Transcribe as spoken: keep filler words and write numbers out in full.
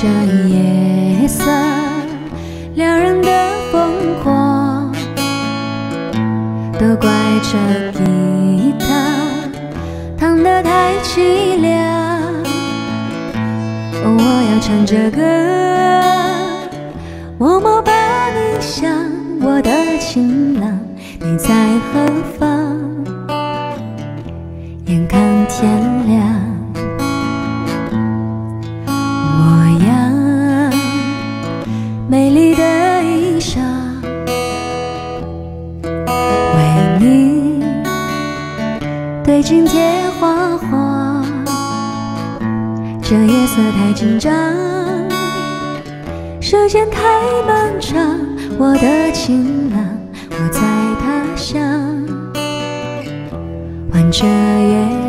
着夜色，两人的疯狂，都怪这吉他弹得太凄凉。哦，我要唱着歌，默默把你想，我的情郎，你在何方？眼看天亮，我要美丽的衣裳为你对镜贴花黄。这夜色太紧张，时间太漫长，我的情郎，我在他乡，望着月